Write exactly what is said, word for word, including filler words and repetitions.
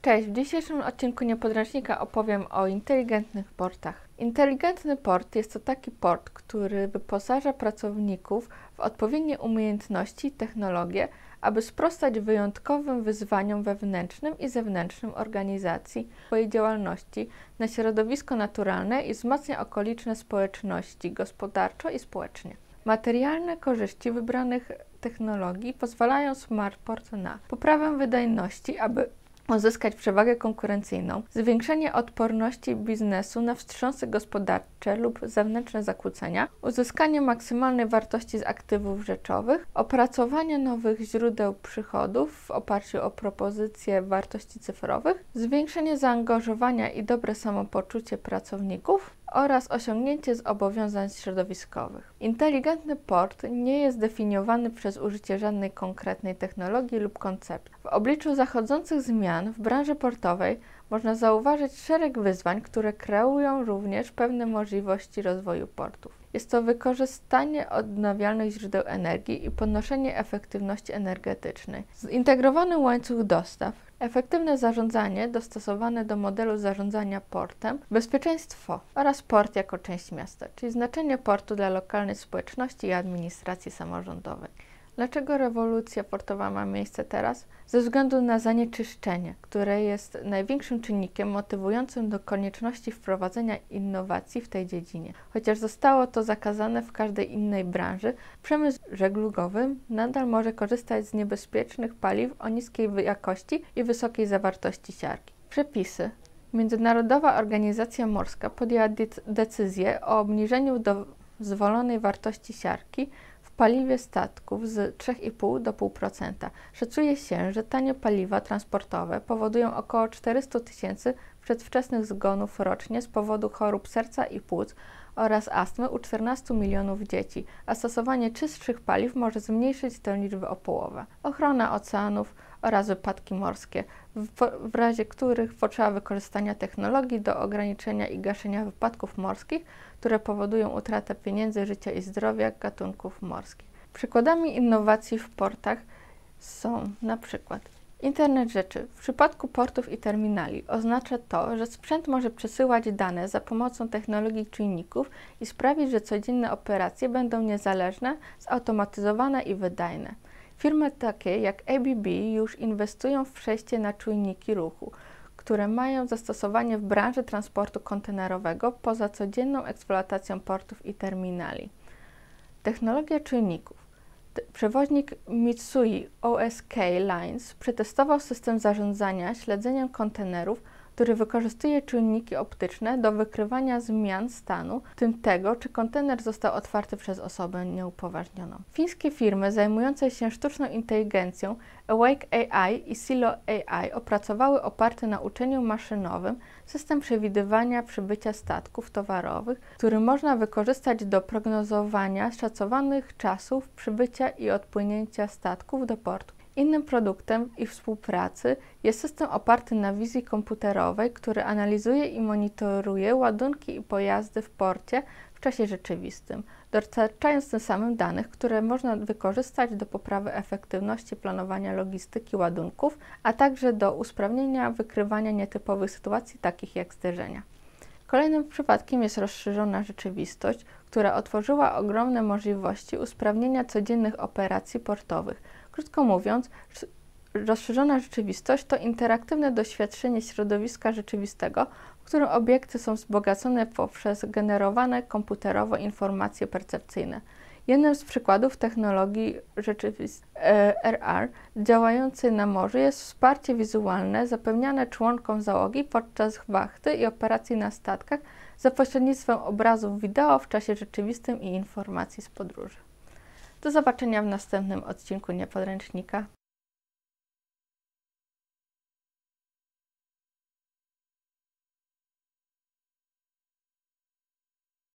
Cześć, w dzisiejszym odcinku Niepodręcznika opowiem o inteligentnych portach. Inteligentny port jest to taki port, który wyposaża pracowników w odpowiednie umiejętności i technologie, aby sprostać wyjątkowym wyzwaniom wewnętrznym i zewnętrznym organizacji, swojej działalności na środowisko naturalne i wzmacnia okoliczne społeczności gospodarczo i społecznie. Materialne korzyści wybranych technologii pozwalają Smartport na poprawę wydajności, aby uzyskać przewagę konkurencyjną, zwiększenie odporności biznesu na wstrząsy gospodarcze lub zewnętrzne zakłócenia, uzyskanie maksymalnej wartości z aktywów rzeczowych, opracowanie nowych źródeł przychodów w oparciu o propozycje wartości cyfrowych, zwiększenie zaangażowania i dobre samopoczucie pracowników oraz osiągnięcie zobowiązań środowiskowych. Inteligentny port nie jest definiowany przez użycie żadnej konkretnej technologii lub konceptu. W obliczu zachodzących zmian w branży portowej można zauważyć szereg wyzwań, które kreują również pewne możliwości rozwoju portów. Jest to wykorzystanie odnawialnych źródeł energii i podnoszenie efektywności energetycznej, zintegrowany łańcuch dostaw, efektywne zarządzanie dostosowane do modelu zarządzania portem, bezpieczeństwo oraz port jako część miasta, czyli znaczenie portu dla lokalnej społeczności i administracji samorządowej. Dlaczego rewolucja portowa ma miejsce teraz? Ze względu na zanieczyszczenie, które jest największym czynnikiem motywującym do konieczności wprowadzenia innowacji w tej dziedzinie. Chociaż zostało to zakazane w każdej innej branży, przemysł żeglugowy nadal może korzystać z niebezpiecznych paliw o niskiej jakości i wysokiej zawartości siarki. Przepisy. Międzynarodowa Organizacja Morska podjęła decyzję o obniżeniu dozwolonej wartości siarki w paliwie statków z trzy i pół do pół procent. Szacuje się, że tanie paliwa transportowe powodują około czterysta tysięcy przedwczesnych zgonów rocznie z powodu chorób serca i płuc oraz astmy u czternastu milionów dzieci, a stosowanie czystszych paliw może zmniejszyć tę liczbę o połowę. Ochrona oceanów oraz wypadki morskie, w, w razie których potrzeba wykorzystania technologii do ograniczenia i gaszenia wypadków morskich, które powodują utratę pieniędzy, życia i zdrowia gatunków morskich. Przykładami innowacji w portach są na przykład Internet rzeczy. W przypadku portów i terminali oznacza to, że sprzęt może przesyłać dane za pomocą technologii czujników i sprawić, że codzienne operacje będą niezależne, zautomatyzowane i wydajne. Firmy takie jak A B B już inwestują w przejście na czujniki ruchu, które mają zastosowanie w branży transportu kontenerowego poza codzienną eksploatacją portów i terminali. Technologia czujników. Przewoźnik Mitsui O S K Lines przetestował system zarządzania śledzeniem kontenerów, który wykorzystuje czujniki optyczne do wykrywania zmian stanu, w tym tego, czy kontener został otwarty przez osobę nieupoważnioną. Fińskie firmy zajmujące się sztuczną inteligencją Awake A I i Silo A I opracowały oparty na uczeniu maszynowym system przewidywania przybycia statków towarowych, który można wykorzystać do prognozowania szacowanych czasów przybycia i odpłynięcia statków do portu. Innym produktem ich współpracy jest system oparty na wizji komputerowej, który analizuje i monitoruje ładunki i pojazdy w porcie w czasie rzeczywistym, dostarczając tym samym danych, które można wykorzystać do poprawy efektywności planowania logistyki ładunków, a także do usprawnienia wykrywania nietypowych sytuacji, takich jak zderzenia. Kolejnym przypadkiem jest rozszerzona rzeczywistość, która otworzyła ogromne możliwości usprawnienia codziennych operacji portowych. Krótko mówiąc, rozszerzona rzeczywistość to interaktywne doświadczenie środowiska rzeczywistego, w którym obiekty są wzbogacone poprzez generowane komputerowo informacje percepcyjne. Jednym z przykładów technologii R R działającej na morzu jest wsparcie wizualne zapewniane członkom załogi podczas wachty i operacji na statkach za pośrednictwem obrazów wideo w czasie rzeczywistym i informacji z podróży. Do zobaczenia w następnym odcinku Niepodręcznika.